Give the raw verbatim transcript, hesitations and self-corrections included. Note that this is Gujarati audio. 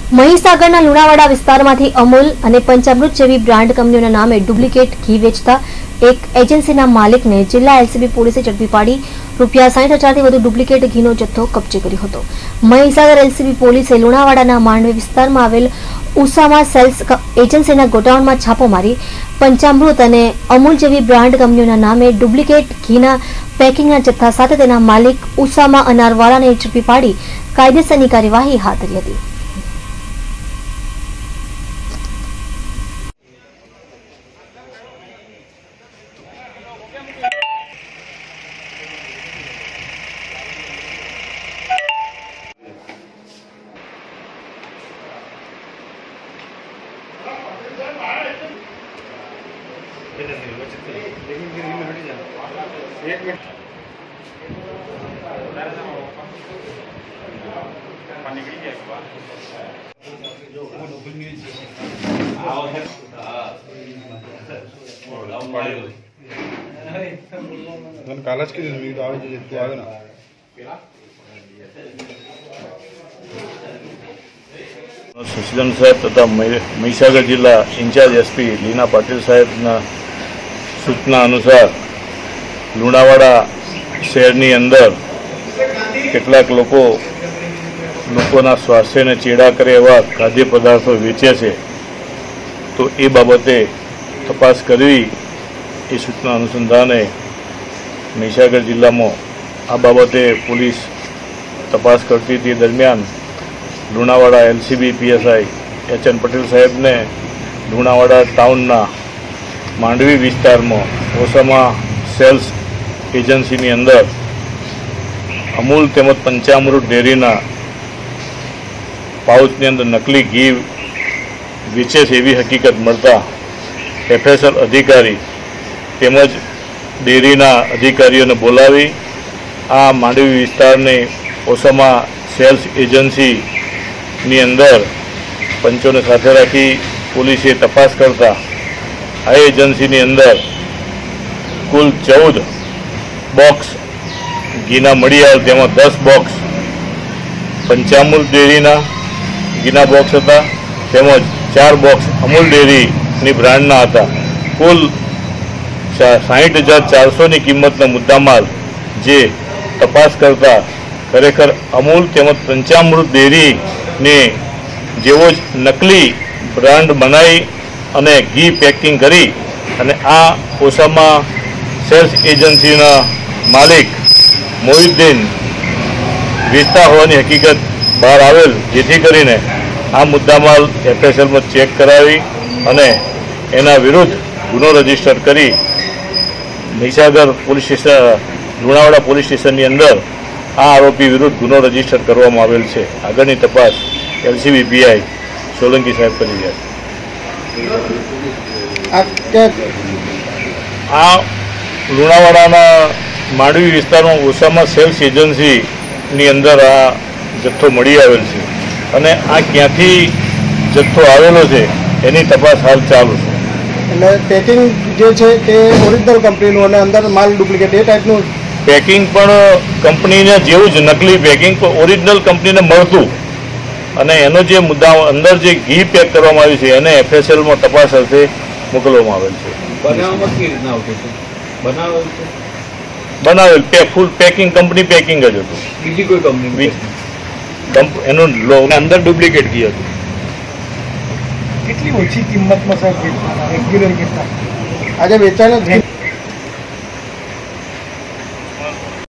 મહીસાગરના લુણાવાડા વિસ્તારમાંથી અમૂલ અને પંચામૃત જેવી બ્રાન્ડ કંપનીઓના નામે ડુપ્લિકેટ ઘી વેચતા એક એજન્સીના માલિકને જિલ્લા એલસીબી પોલીસે ઝડપી પાડી રૂપિયા સાઠ હજારથી વધુ ડુપ્લિકેટ ઘીનો જથ્થો કબજે કર્યો હતો। મહીસાગર એલસીબી પોલીસે લુણાવાડાના માંડવી વિસ્તારમાં આવેલ ઉસામા સેલ્સ એજન્સીના ગોડાઉનમાં છાપો મારી પંચામૃત અને અમૂલ જેવી બ્રાન્ડ કંપનીઓના નામે ડુપ્લિકેટ ઘીના પેકિંગના જથ્થા સાથે તેના માલિક ઉસામા અનારવાલાને ઝડપી પાડી કાયદેસરની કાર્યવાહી હાથ ધરી હતી। एक मिनट पानी गिरी गया क्या आओ है मन कालच की मी तो आवे जितते आवे ना सचिदानंद साहेब तथा महीसागर जिला इंचार्ज एसपी लीना पाटिल साहेबना सूचना अनुसार લુણાવાડા શહેરની અંદર કેટલાક લોકો લોકોના સ્વાસ્થ્યને ચેડા કરે એવા ખાદ્ય પદાર્થો વેચે છે, તો એ બાબતે તપાસ કરવી એ સૂચના અનુસંધાને મહીસાગર જિલ્લામાં આ બાબતે પોલીસ તપાસ કરતી તે દરમિયાન Lunawada LCB PSI H N Patel સાહેબને લુણાવાડા ટાઉનના માંડવી વિસ્તારમાં ઓસામા સેલ્સ એજન્સીની અંદર અમૂલ તેમજ પંચામૃત ડેરીના પાઉચની અંદર નકલી ઘી વેચે છે એવી હકીકત મળતા એફએસએલ અધિકારી તેમજ ડેરીના અધિકારીઓને બોલાવી આ માંડવી વિસ્તારની ઓસામા સેલ્સ એજન્સીની અંદર પંચોને સાથે રાખી પોલીસે તપાસ કરતા આ એજન્સીની અંદર કુલ ચૌદ બોક્સ ઘીના મળી આવે, તેમાં દસ બોક્સ પંચામૃત ડેરીના ઘીના બોક્સ હતા, તેમજ ચાર બોક્સ અમૂલ ડેરીની બ્રાન્ડના હતા। કુલ સાહીઠ હજાર ચારસોની કિંમતનો મુદ્દામાલ જે તપાસ કરતા ખરેખર અમૂલ તેમજ પંચામૃત ડેરીને જેવો જ નકલી બ્રાન્ડ બનાવી અને ઘી પેકિંગ કરી અને આ ઓસામા સેલ્સ એજન્સીના માલિક મોહિદ્દીન વેચતા હોવાની હકીકત બહાર આવેલ, જેથી કરીને આ મુદ્દામાલ એફએસએલમાં ચેક કરાવી અને એના વિરુદ્ધ ગુનો રજીસ્ટર કરી Mahisagar police station Lunawada police સ્ટેશનની અંદર આ આરોપી વિરુદ્ધ ગુનો રજીસ્ટર કરવામાં આવેલ છે। આગળની તપાસ એલસીબી પીઆઈ સોલંકી સાહેબ કરી રહ્યા છે। આ લુણાવાડાના માંડવી વિસ્તારમાં ઓસામા સેલ્સ એજન્સીની અંદર આ જથ્થો મળી આવેલ છે અને આ ક્યાંથી જથ્થો આવેલો છે એની તપાસ હાલ ચાલુ છે। એટલે પેકિંગ જે છે તે ઓરિજિનલ કંપનીનું અને અંદર માલ ડુપ્લિકેટ એ ટાઈપનું પેકિંગ પણ કંપનીને જેવું જ નકલી પેકિંગ પણ ઓરિજિનલ કંપનીને મળતું અને એનો જે મુદ્દા અંદર જે ઘી પેક કરવામાં આવ્યું છે એને એફએસએલમાં તપાસ અર્થે મોકલવામાં આવેલ છે। બનાવવામાં કેવી રીતના આવતું છે? બનાવેલ છે બનાવેલ ફૂલ પેકિંગ કંપની પેકિંગ જ હતું, બીજી કોઈ કંપની એનું અંદર ડુપ્લિકેટ ઘી હતું। કેટલી ઓછી કિંમતમાં સાહેબ રેગ્યુલર કેટલા આજે વેચાણ